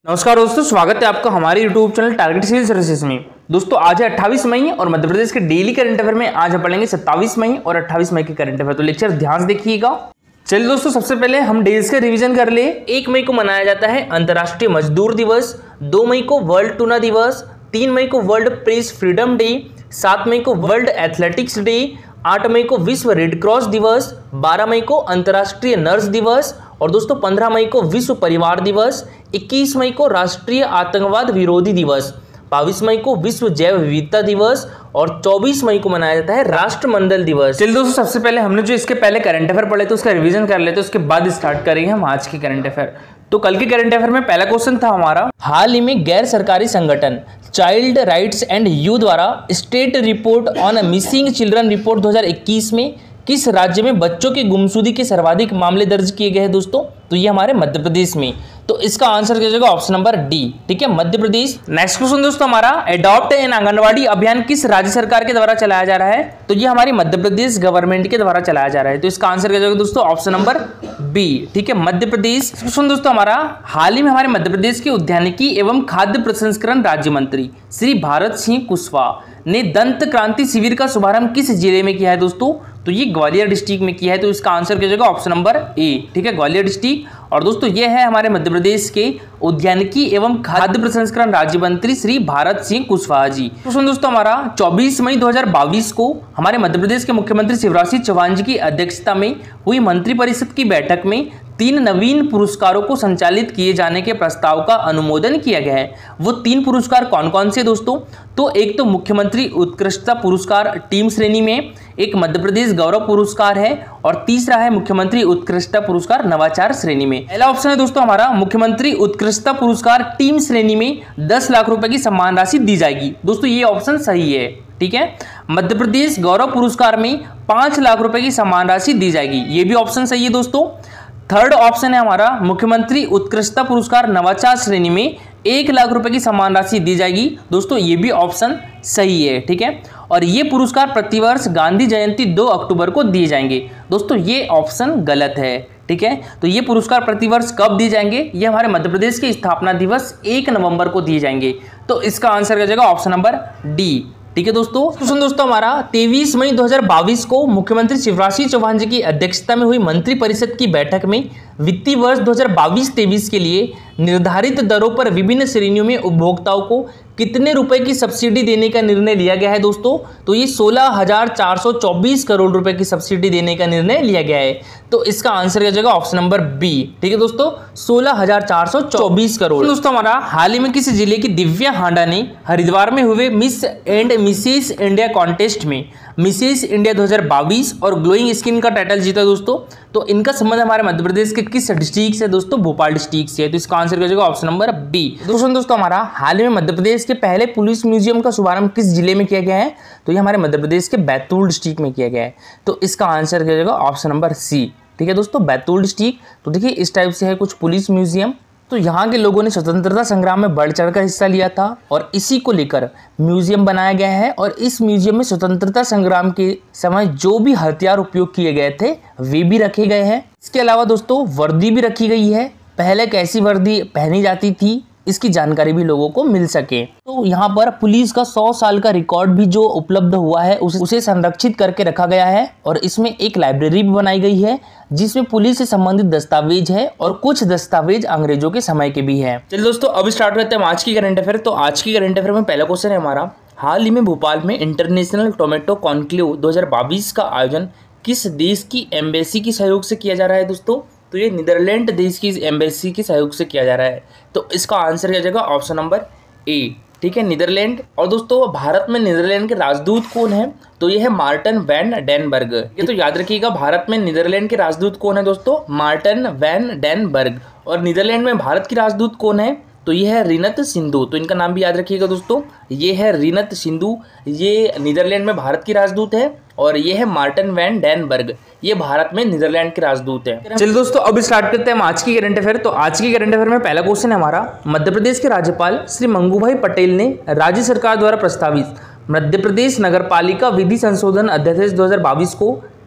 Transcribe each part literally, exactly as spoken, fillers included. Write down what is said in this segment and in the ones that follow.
नमस्कार दोस्तों, स्वागत है आपका हमारे YouTube channel target civil services में। दोस्तों आज है अट्ठाईस मई और मध्य प्रदेश के डेली करंट अफेयर में आज हम पढ़ेंगे सत्ताईस मई और अट्ठाईस मई के करंट अफेयर। तो लेक्चर ध्यान से देखिएगा। चलिए दोस्तों, सबसे पहले हम डेज का रिवीजन कर ले। एक मई को मनाया जाता है अंतर्राष्ट्रीय मजदूर दिवस, दो मई को वर्ल्ड टूना दिवस, तीन मई को वर्ल्ड प्रेस फ्रीडम डे, सात मई को वर्ल्ड एथलेटिक्स डे, आठ मई को विश्व रेड क्रॉस दिवस, बारह मई को अंतर्राष्ट्रीय नर्स दिवस और दोस्तों पंद्रह मई को विश्व परिवार दिवस, इक्कीस मई को राष्ट्रीय आतंकवाद विरोधी दिवस, बाईस मई को विश्व जैव विविधता दिवस और चौबीस मई को मनाया जाता है राष्ट्रमंडल दिवस। चलिए दोस्तों, सबसे पहले हमने जो इसके पहले करंट अफेयर पढ़े थे उसका रिवीजन कर लेते हैं, उसके बाद स्टार्ट करेंगे हम आज के करंट अफेयर। तो कल के करंट अफेयर में पहला क्वेश्चन था हमारा, हाल ही में गैर सरकारी संगठन चाइल्ड राइट्स एंड यू द्वारा state report on missing children report दो हज़ार इक्कीस में किस राज्य में बच्चों की गुमशुदगी के सर्वाधिक मामले दर्ज किए गए हैं दोस्तों? तो ये हमारे मध्य प्रदेश में। तो इसका आंसर क्या जाएगा? ऑप्शन नंबर डी, ठीक है, मध्य प्रदेश। नेक्स्ट क्वेश्चन दोस्तों हमारा, एडॉप्ट एन आंगनवाड़ी अभियान किस राज्य सरकार के द्वारा चलाया जा रहा है? तो ये हमारी मध्य प्रदेश गवर्नमेंट के द्वारा चलाया जा रहा है। तो इसका आंसर क्या जाएगा दोस्तों? ऑप्शन नंबर बी, ठीक है, मध्य प्रदेश। क्वेश्चन दोस्तों हमारा, हाल ही में हमारे मध्य प्रदेश के उद्यानिकी एवं खाद्य प्रसंस्करण राज्य मंत्री श्री भारत सिंह कुशवाहा ने दंत क्रांति शिविर का शुभारंभ किस जिले में किया है दोस्तों? तो ये ग्वालियर डिस्ट्रिक्ट में किया है। तो इसका आंसर क्या जाएगा? ऑप्शन नंबर ए, ठीक है, ग्वालियर डिस्ट्रिक्ट। और दोस्तों ये है हमारे मध्य प्रदेश के उद्यानिकी एवं खाद्य प्रसंस्करण राज्य मंत्री श्री भारत सिंह कुशवाहा जी। क्वेश्चन दोस्तों हमारा, चौबीस मई दो हज़ार बाईस को हमारे मध्य प्रदेश के मुख्यमंत्री शिवराज सिंह चौहान जी की अध्यक्षता में हुई मंत्रिपरिषद की बैठक में तीन नवीन पुरस्कारों को संचालित किए जाने के प्रस्ताव का अनुमोदन किया गया है। वो तीन पुरस्कार कौन कौन से दोस्तों? तो एक तो मुख्यमंत्री उत्कृष्टता पुरस्कार टीम श्रेणी में, एक मध्य प्रदेश गौरव पुरस्कार है और तीसरा है मुख्यमंत्री उत्कृष्टता पुरस्कार नवाचार श्रेणी में। पहला ऑप्शन है दोस्तों हमारा, मुख्यमंत्री उत्कृष्टता पुरस्कार टीम श्रेणी में दस लाख रुपए की सम्मान राशि दी जाएगी। दोस्तों ये ऑप्शन सही है, ठीक है। मध्य प्रदेश गौरव पुरस्कार में पांच लाख रुपए की सम्मान राशि दी जाएगी, ये भी ऑप्शन सही है दोस्तों। थर्ड ऑप्शन है हमारा, मुख्यमंत्री उत्कृष्टता पुरस्कार नवाचार श्रेणी में एक लाख रुपए की सम्मान राशि दी जाएगी। दोस्तों ये भी ऑप्शन सही है, ठीक है। और ये पुरस्कार प्रतिवर्ष गांधी जयंती दो अक्टूबर को दिए जाएंगे। दोस्तों ये ऑप्शन गलत है, ठीक है। तो ये पुरस्कार प्रतिवर्ष कब दिए जाएंगे? ये हमारे मध्य प्रदेश के स्थापना दिवस एक नवंबर को दिए जाएंगे। तो इसका आंसर क्या जाएगा? ऑप्शन नंबर डी, ठीक है दोस्तों। क्वेश्चन दोस्तों हमारा, तेईस मई दो हज़ार बाईस को मुख्यमंत्री शिवराज सिंह चौहान जी की अध्यक्षता में हुई मंत्रिपरिषद की बैठक में वित्तीय वर्ष दो हज़ार बाईस तेईस के लिए निर्धारित दरों पर विभिन्न श्रेणियों में उपभोक्ताओं को कितने रुपए की सब्सिडी देने का निर्णय लिया गया है दोस्तों? तो ये सोलह हजार चार सौ चौबीस करोड़ रुपए की सब्सिडी देने का निर्णय लिया गया है। तो इसका आंसर क्या जाएगा? ऑप्शन नंबर बी, ठीक है दोस्तों, सोलह हजार चार सौ चौबीस करोड़। दोस्तों हमारा, हाल ही में किसी जिले की दिव्या हांडा ने हरिद्वार में हुए Miss and Mrs India contest में मिसेस इंडिया दो हज़ार बाईस और ग्लोइंग स्किन का टाइटल जीता दोस्तों। तो इनका संबंध हमारे मध्य प्रदेश के किस डिस्ट्रिक्ट से दोस्तों? भोपाल डिस्ट्रिक्ट से है। तो इसका आंसर क्या जाएगा? Option number B. क्वेश्चन दोस्तों हमारा, हाल ही में मध्य प्रदेश के पहले पुलिस म्यूजियम का शुभारंभ किस जिले में किया गया है? तो ये हमारे मध्य प्रदेश के बैतूल डिस्ट्रिक्ट में किया गया है। तो इसका आंसर क्या जाएगा? ऑप्शन नंबर सी, ठीक है दोस्तों, बैतूल डिस्ट्रिक्ट। तो देखिए इस टाइप से है कुछ पुलिस म्यूजियम। तो यहाँ के लोगों ने स्वतंत्रता संग्राम में बढ़ चढ़कर हिस्सा लिया था और इसी को लेकर म्यूजियम बनाया गया है। और इस म्यूजियम में स्वतंत्रता संग्राम के समय जो भी हथियार उपयोग किए गए थे वे भी रखे गए हैं। इसके अलावा दोस्तों वर्दी भी रखी गई है, पहले कैसी वर्दी पहनी जाती थी इसकी जानकारी भी लोगों को मिल सके। तो यहाँ पर पुलिस का सौ साल का रिकॉर्ड भी जो उपलब्ध हुआ है उस, उसे संरक्षित करके रखा गया है। और इसमें एक लाइब्रेरी भी बनाई गई है जिसमें पुलिस से संबंधित दस्तावेज है और कुछ दस्तावेज अंग्रेजों के समय के भी है। चलिए दोस्तों अब स्टार्ट करते हैं आज की करंट अफेयर। तो आज की करंट अफेयर में पहला क्वेश्चन है हमारा, हाल ही में भोपाल में इंटरनेशनल टोमेटो कॉन्क्लेव दो हज़ार बाईस का आयोजन किस देश की एम्बेसी के सहयोग से किया जा रहा है दोस्तों? तो ये नीदरलैंड देश की एम्बेसी के सहयोग से किया जा रहा है। तो इसका आंसर क्या जाएगा? ऑप्शन नंबर ए, ठीक है, नीदरलैंड। और दोस्तों भारत में नीदरलैंड के राजदूत कौन है? तो ये है मार्टन वैन डेनबर्ग। ये तो याद रखिएगा, भारत में नीदरलैंड के राजदूत कौन है दोस्तों? Marten van den Berg. और नीदरलैंड में भारत की राजदूत कौन है? तो ये है रिनत सिंधु। तो इनका नाम भी याद रखिएगा दोस्तों, ये है रिनत सिंधु, ये नीदरलैंड में भारत की राजदूत है। और ये है मार्टन वैन डेनबर्ग, ये भारत में नीदरलैंड के राजदूत है। चलिए दोस्तों अब स्टार्ट करते हैं हम आज की करंट अफेयर। तो आज की करंट अफेयर में पहला क्वेश्चन है हमारा, मध्य प्रदेश के राज्यपाल श्री मंगूभाई पटेल ने राज्य सरकार द्वारा प्रस्तावित मध्य प्रदेश नगरपालिका विधि संशोधन अध्यादेश दो हज़ार बाईस को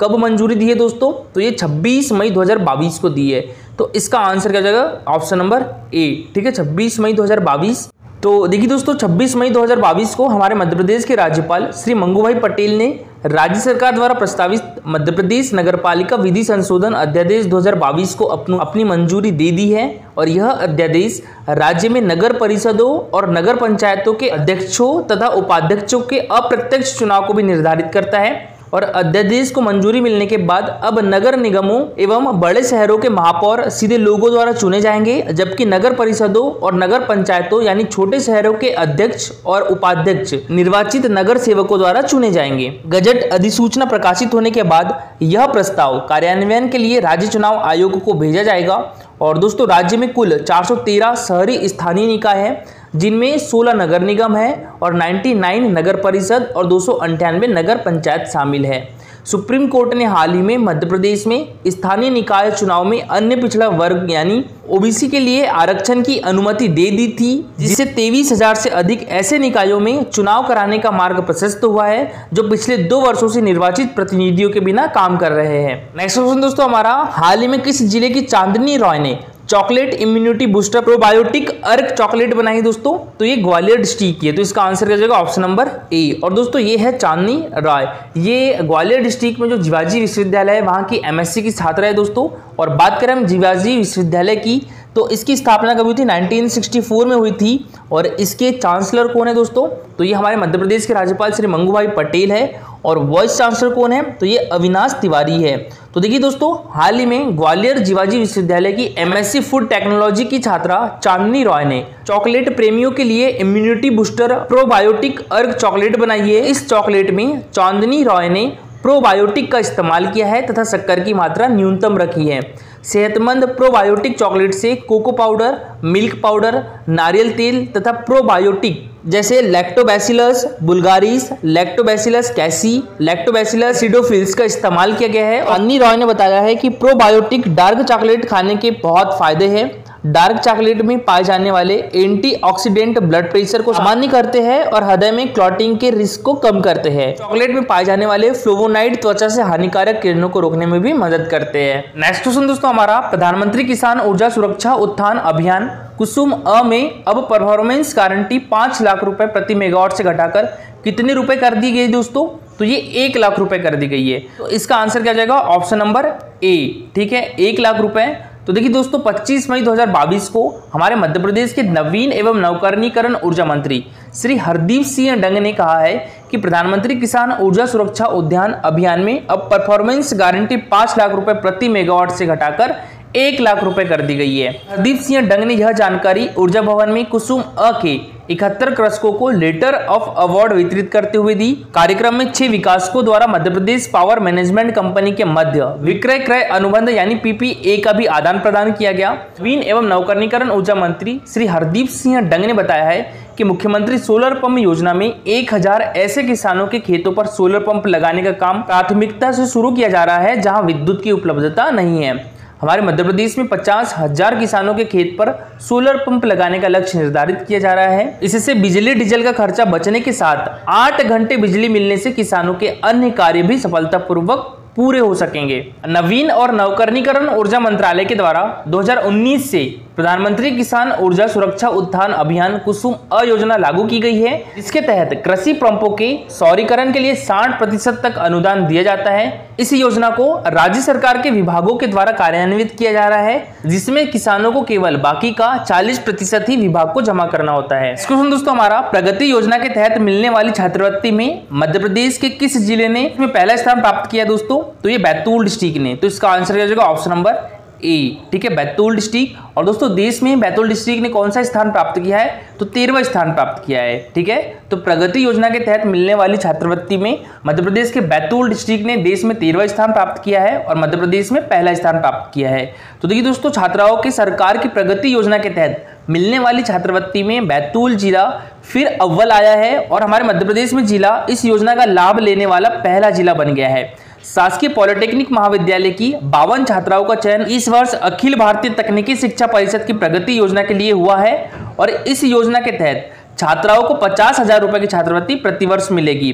कब मंजूरी दी है दोस्तों? तो ये छब्बीस मई दो हज़ार बाईस को दी है। तो इसका आंसर क्या हो जाएगा? ऑप्शन नंबर ए, ठीक है, छब्बीस मई दो हज़ार बाईस। तो देखिए दोस्तों, छब्बीस मई दो हज़ार बाईस को हमारे मध्य प्रदेश के राज्यपाल श्री मंगूभाई पटेल ने राज्य सरकार द्वारा प्रस्तावित मध्य प्रदेश नगरपालिका विधि संशोधन अध्यादेश दो हज़ार बाईस को अपनी अपनी मंजूरी दे दी है। और यह अध्यादेश राज्य में नगर परिषदों और नगर पंचायतों के अध्यक्षों तथा उपाध्यक्षों के अप्रत्यक्ष चुनाव को भी निर्धारित करता है। और अध्यादेश को मंजूरी मिलने के बाद अब नगर निगमों एवं बड़े शहरों के महापौर सीधे लोगों द्वारा चुने जाएंगे, जबकि नगर परिषदों और नगर पंचायतों यानी छोटे शहरों के अध्यक्ष और उपाध्यक्ष निर्वाचित नगर सेवकों द्वारा चुने जाएंगे। गजट अधिसूचना प्रकाशित होने के बाद यह प्रस्ताव कार्यान्वयन के लिए राज्य चुनाव आयोग को भेजा जाएगा। और दोस्तों, राज्य में कुल चार सौ तेरह शहरी स्थानीय निकाय है, जिनमें सोलह नगर निगम है और निन्यानवे नगर परिषद और दो सौ अंठानवे नगर पंचायत शामिल है। सुप्रीम कोर्ट ने हाल ही में मध्य प्रदेश में स्थानीय निकाय चुनाव में अन्य पिछड़ा वर्ग यानी ओबीसी के लिए आरक्षण की अनुमति दे दी थी, जिससे तेईस हजार से अधिक ऐसे निकायों में चुनाव कराने का मार्ग प्रशस्त हुआ है, जो पिछले दो वर्षों से निर्वाचित प्रतिनिधियों के बिना काम कर रहे हैं। नेक्स्ट क्वेश्चन दोस्तों हमारा, हाल ही में किस जिले की चांदनी रॉय ने चॉकलेट इम्यूनिटी बूस्टर प्रोबायोटिक अर्क चॉकलेट बनाई दोस्तों? तो ये ग्वालियर डिस्ट्रिक्ट की है। तो इसका आंसर क्या जाएगा? Option number A. और दोस्तों, ये है चांदनी रॉय, ये ग्वालियर डिस्ट्रिक्ट में जो जीवाजी विश्वविद्यालय है वहाँ की एमएससी की छात्रा है दोस्तों। और बात करें हम जीवाजी विश्वविद्यालय की, तो इसकी स्थापना कब हुई थी? उन्नीस सौ चौंसठ में हुई थी। और इसके चांसलर कौन है दोस्तों? तो ये हमारे मध्य प्रदेश के राज्यपाल श्री मंगूभाई पटेल है। और वाइस चांसलर कौन है? तो ये अविनाश तिवारी है। तो देखिए दोस्तों, हाल ही में ग्वालियर जीवाजी विश्वविद्यालय की एमएससी फूड टेक्नोलॉजी की छात्रा चांदनी रॉय ने चॉकलेट प्रेमियों के लिए इम्यूनिटी बूस्टर प्रोबायोटिक अर्क चॉकलेट बनाई है। इस चॉकलेट में चांदनी रॉय ने प्रोबायोटिक का इस्तेमाल किया है तथा शक्कर की मात्रा न्यूनतम रखी है। सेहतमंद प्रोबायोटिक चॉकलेट से कोको पाउडर, मिल्क पाउडर, नारियल तेल तथा प्रोबायोटिक जैसे lactobacillus bulgaricus, lactobacillus casei, lactobacillus acidophilus का इस्तेमाल किया गया है। चांदनी रॉय ने बताया है कि प्रोबायोटिक डार्क चॉकलेट खाने के बहुत फायदे हैं। डार्क चॉकलेट में पाए जाने वाले एंटीऑक्सीडेंट ब्लड प्रेशर को सामान्य करते हैं और हृदय में क्लॉटिंग के रिस्क को कम करते हैं। चॉकलेट में पाए जाने वाले फ्लोवोनाइड त्वचा से हानिकारक किरणों को रोकने में भी मदद करते हैं। नेक्स्ट क्वेश्चन दोस्तों हमारा, प्रधानमंत्री किसान ऊर्जा सुरक्षा उत्थान अभियान कुसुम अ में अब परफॉर्मेंस गारंटी पांच लाख रुपए प्रति मेगावाट से घटाकर कितने रुपए कर दी गई दोस्तों? तो ये एक लाख रुपए कर दी गई है। तो इसका आंसर क्या जाएगा? ऑप्शन नंबर ए, ठीक है, एक लाख रुपए। तो देखिए दोस्तों, पच्चीस मई दो हज़ार बाईस को हमारे मध्य प्रदेश के नवीन एवं नवकरणीकरण ऊर्जा मंत्री श्री हरदीप सिंह डंग ने कहा है कि प्रधानमंत्री किसान ऊर्जा सुरक्षा उद्यान अभियान में अब परफॉर्मेंस गारंटी पांच लाख रुपए प्रति मेगावाट से घटाकर एक लाख रुपए कर दी गई है। हरदीप सिंह डंग ने यह जानकारी ऊर्जा भवन में कुसुम अ के इकहत्तर कृषकों को लेटर ऑफ अवार्ड वितरित करते हुए दी। कार्यक्रम में छह विकासकों द्वारा Madhya Pradesh power management company के मध्य विक्रय क्रय अनुबंध यानी पीपीए का भी आदान प्रदान किया गया। नवीन एवं नवकरणीकरण ऊर्जा मंत्री श्री हरदीप सिंह डंग ने बताया है कि मुख्यमंत्री सोलर पंप योजना में एक हजार ऐसे किसानों के खेतों पर सोलर पंप लगाने का काम प्राथमिकता से शुरू किया जा रहा है जहां विद्युत की उपलब्धता नहीं है। हमारे मध्य प्रदेश में पचास हजार किसानों के खेत पर सोलर पंप लगाने का लक्ष्य निर्धारित किया जा रहा है। इससे बिजली डीजल का खर्चा बचने के साथ आठ घंटे बिजली मिलने से किसानों के अन्य कार्य भी सफलतापूर्वक पूरे हो सकेंगे। नवीन और नवकरणीकरण ऊर्जा मंत्रालय के द्वारा दो हज़ार उन्नीस से प्रधानमंत्री किसान ऊर्जा सुरक्षा उत्थान अभियान कुसुम अ योजना लागू की गई है, जिसके तहत कृषि पंपों के सौरीकरण के लिए साठ प्रतिशत तक अनुदान दिया जाता है। इस योजना को राज्य सरकार के विभागों के द्वारा कार्यान्वित किया जा रहा है, जिसमें किसानों को केवल बाकी का चालीस प्रतिशत ही विभाग को जमा करना होता है। क्वेश्चन दोस्तों हमारा, प्रगति योजना के तहत मिलने वाली छात्रवृत्ति में मध्य प्रदेश के किस जिले ने इसमें पहला स्थान प्राप्त किया दोस्तों? तो ये बैतूल डिस्ट्रिक्ट ने। तो इसका आंसर क्या होगा? ऑप्शन नंबर ए, ठीक है, बैतूल डिस्ट्रिक्ट। और दोस्तों देश में बैतूल डिस्ट्रिक्ट ने कौन सा स्थान प्राप्त किया है? तो तेरहवां स्थान प्राप्त किया है, ठीक है। तो प्रगति योजना के तहत मिलने वाली छात्रवृत्ति में मध्य प्रदेश के बैतूल डिस्ट्रिक्ट ने देश में तेरहवां स्थान प्राप्त किया है और मध्य प्रदेश में पहला स्थान प्राप्त किया है। तो देखिए दोस्तों, छात्राओं के सरकार की प्रगति योजना के तहत मिलने वाली छात्रवृत्ति में बैतूल जिला फिर अव्वल आया है और हमारे मध्य प्रदेश में जिला इस योजना का लाभ लेने वाला पहला जिला बन गया है। शासकीय पॉलिटेक्निक महाविद्यालय की बावन छात्राओं का चयन इस वर्ष अखिल भारतीय तकनीकी शिक्षा परिषद की प्रगति योजना के लिए हुआ है और इस योजना के तहत छात्राओं को पचास हजार रुपए की छात्रवृत्ति प्रतिवर्ष मिलेगी।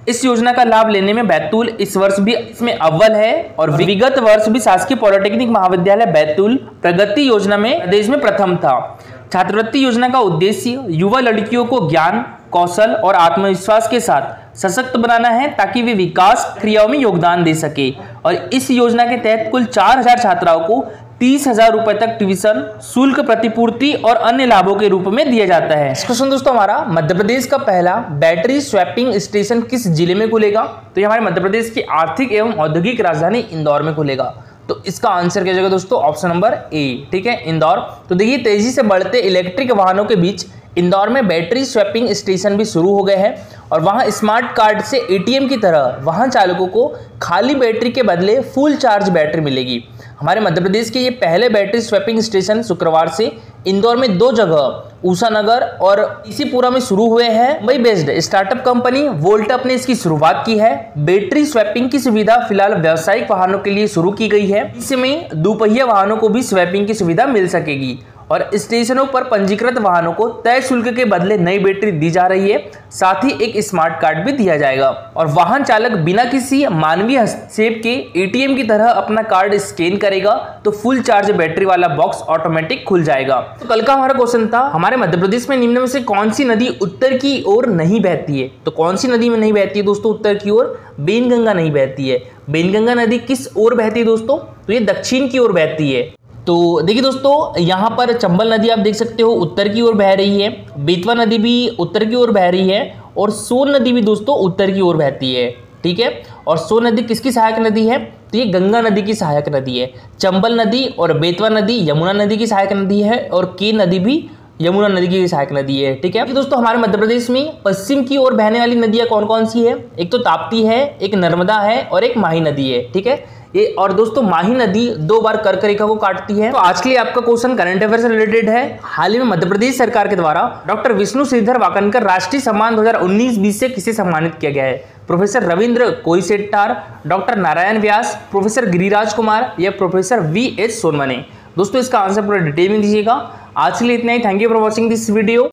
इस योजना का लाभ लेने में बैतूल इस वर्ष भी इसमें अव्वल है और विगत वर्ष भी शासकीय पॉलिटेक्निक महाविद्यालय बैतूल प्रगति योजना में प्रदेश में प्रथम था। छात्रवृत्ति योजना का उद्देश्य युवा लड़कियों को ज्ञान, कौशल और आत्मविश्वास के साथ सशक्त बनाना है ताकि वे विकास क्रियाओं में योगदान दे सके और इस योजना के तहत कुल चार हजार छात्राओं को तीस हजार रुपए तक ट्यूशन शुल्क प्रतिपूर्ति और अन्य लाभों के रूप में दिया जाता है। क्वेश्चन दोस्तों हमारा, मध्य प्रदेश का पहला बैटरी स्वैपिंग स्टेशन किस जिले में खुलेगा? तो ये हमारे मध्य प्रदेश की आर्थिक एवं औद्योगिक राजधानी इंदौर में खुलेगा। तो इसका आंसर क्या जाएगा दोस्तों? ऑप्शन नंबर ए, ठीक है, इंदौर। तो देखिए तेजी से बढ़ते इलेक्ट्रिक वाहनों के बीच इंदौर में बैटरी स्वैपिंग स्टेशन भी शुरू हो गए हैं और वहां स्मार्ट कार्ड से एटीएम की तरह वाहन चालकों को खाली बैटरी के बदले फुल चार्ज बैटरी मिलेगी। हमारे मध्य प्रदेश के ये पहले बैटरी स्वैपिंग स्टेशन शुक्रवार से इंदौर में दो जगह ऊषा नगर और इसीपुरा में शुरू हुए हैं। Mumbai based startup company Voltup ने इसकी शुरुआत की है। बैटरी स्वैपिंग की सुविधा फिलहाल व्यावसायिक वाहनों के लिए शुरू की गई है। इसमें दोपहिया वाहनों को भी स्वैपिंग की सुविधा मिल सकेगी और स्टेशनों पर पंजीकृत वाहनों को तय शुल्क के बदले नई बैटरी दी जा रही है। साथ ही एक स्मार्ट कार्ड भी दिया जाएगा और वाहन चालक बिना किसी मानवीय हस्तक्षेप के एटीएम की तरह अपना कार्ड स्कैन करेगा तो फुल चार्ज बैटरी वाला बॉक्स ऑटोमेटिक खुल जाएगा। तो कल का हमारा क्वेश्चन था, हमारे मध्य प्रदेश में निम्न में से कौन सी नदी उत्तर की ओर नहीं बहती है? तो कौन सी नदी में नहीं बहती है दोस्तों उत्तर की ओर? बेनगंगा नहीं बहती है। बेनगंगा नदी किस ओर बहती है दोस्तों? तो ये दक्षिण की ओर बहती है। तो देखिए दोस्तों यहाँ पर चंबल नदी आप देख सकते हो उत्तर की ओर बह रही है, बेतवा नदी भी उत्तर की ओर बह रही है और सोन नदी भी दोस्तों उत्तर की ओर बहती है, ठीक है। और सोन नदी किसकी सहायक नदी है? तो ये गंगा नदी की सहायक नदी है। चंबल नदी और बेतवा नदी यमुना नदी की सहायक नदी है और के नदी भी यमुना नदी की सहायक नदी है, ठीक है। तो दोस्तों हमारे मध्य प्रदेश में पश्चिम की ओर बहने वाली नदियां कौन कौन सी है? एक तो ताप्ती है, एक नर्मदा है और एक माही नदी है, ठीक है। ये और दोस्तों माही नदी दो बार कर्क रेखा को काटती है। तो आज के लिए आपका क्वेश्चन करंट अफेयर से रिलेटेड है। हाल ही में मध्य प्रदेश सरकार के द्वारा डॉक्टर विष्णु श्रीधर वाकनकर राष्ट्रीय सम्मान दो हजार उन्नीस बीस से किसे सम्मानित किया गया है? Professor Ravindra Koisettar, doctor Narayan Vyas, professor Giriraj Kumar या प्रोफेसर वी एच सोनवने? दोस्तों इसका आंसर पूरा डिटेल में दीजिएगा। आज के लिए इतना ही। Thank you for watching this video.